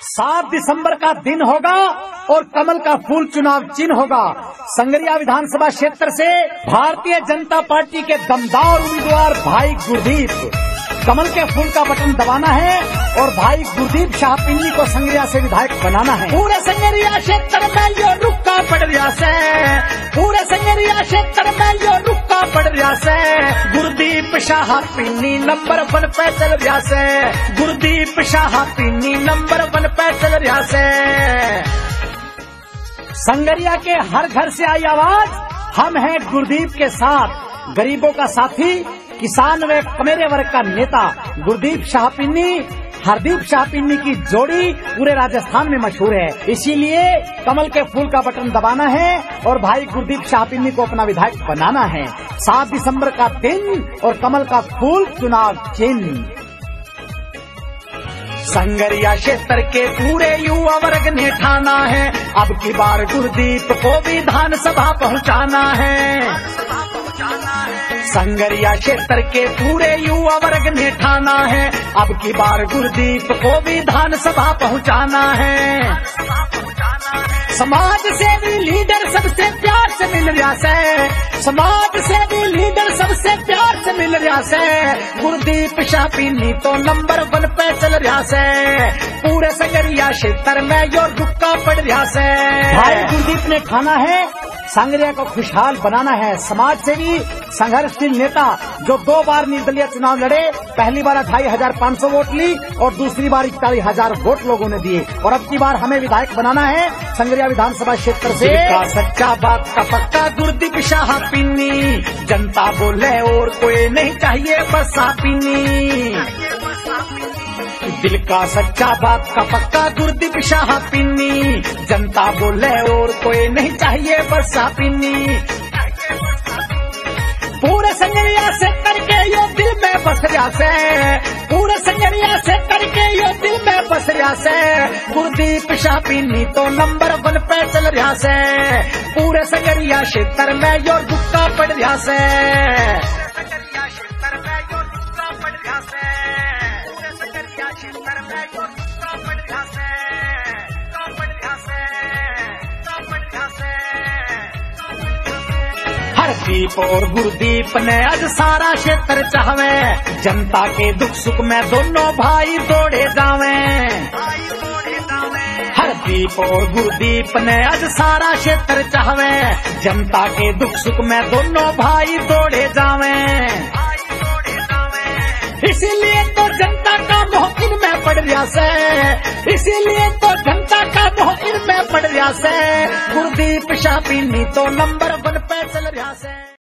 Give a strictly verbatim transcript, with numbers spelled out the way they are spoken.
सात दिसंबर का दिन होगा और कमल का फूल चुनाव चिन्ह होगा। संगरिया विधानसभा क्षेत्र से भारतीय जनता पार्टी के दमदार उम्मीदवार भाई गुरदीप, कमल के फूल का बटन दबाना है और भाई गुरदीप शाह पिन्नी को संगरिया से विधायक बनाना है। पूरे संगरिया क्षेत्र में यो रुक्का पड़ रहा से, पूरे संगरिया क्षेत्र में यो रुक्का पड़ रहा से। गुरदीप शाह पिन्नी नंबर वन पे चल रहा से, गुरदीप शाह पिन्नी नंबर वन पे चल रहा से। संगरिया के हर घर से आई आवाज, हम हैं गुरदीप के साथ। गरीबों का साथी, किसान व कमेरे वर्ग का नेता गुरदीप शाह पिन्नी, हरदीप शाह पिन्नी की जोड़ी पूरे राजस्थान में मशहूर है। इसीलिए कमल के फूल का बटन दबाना है और भाई गुरदीप शाह पिन्नी को अपना विधायक बनाना है। सात दिसंबर का दिन और कमल का फूल चुनाव चिन्ह। संगरिया क्षेत्र के पूरे युवा वर्ग ने ठाना है, अब की बार गुरदीप को विधानसभा पहुंचाना है। संगरिया क्षेत्र के पूरे युवा वर्ग ने ठाना है, अब की बार गुरदीप को विधानसभा पहुंचाना है। समाज सेवी लीडर सबसे प्यार से मिल रहा से, समाज सेवी लीडर सबसे प्यार से मिल रहा से। गुरदीप शाह पिन्नी तो नंबर वन पे चल रहा से, पूरे संगरिया क्षेत्र में यो रुक्का पड़ रहा से। भाई गुरदीप ने ठाना है, संगरिया को खुशहाल बनाना है। समाज सेवी संघर्षशील नेता जो दो बार निर्दलीय चुनाव लड़े, पहली बार ढाई हजार पाँच सौ वोट ली और दूसरी बार इकतालीस हजार वोट लोगों ने दिए, और अब की बार हमें विधायक बनाना है संगरिया विधानसभा क्षेत्र से। का सच्चा बात का पक्का गुरदीप शाह पिन्नी, जनता बोले और कोई नहीं चाहिए बस पिन्नी। दिल का सच्चा बात का पक्का गुरदीप शाह पिन्नी, जनता बोले और कोई नहीं चाहिए बस पिन्नी। पूरे संगरिया से करके यो दिल में बस रहा से, पूरे संगरिया से करके यो दिल में बस रहा से। गुरदीप शाह पिन्नी तो नंबर वन पे चल रहा से, पूरे संगरिया क्षेत्र में यो रुक्का पड़ रहा से। संगरिया क्षेत्र में यो रुक्का पड़ रहा से, पूरे संगरिया क्षेत्र में यो रुक्का पड़ रहा से, पड़ रहा से, पड़ रहा से। हरदीप और गुरदीप ने आज सारा क्षेत्र चाहवे, जनता के दुख सुख में दोनों भाई दौड़े जावे। हरदीप और गुरदीप ने आज सारा क्षेत्र चाहवे, जनता के दुख सुख में दोनों भाई दौड़े जावे। इसीलिए तो जनता का मोह इनमें पड़ रहा से, इसीलिए तो जनता का मोह इनमें पड़ रहा से। गुरदीप शाह पिन्नी तो नंबर वन पे चल रहा से।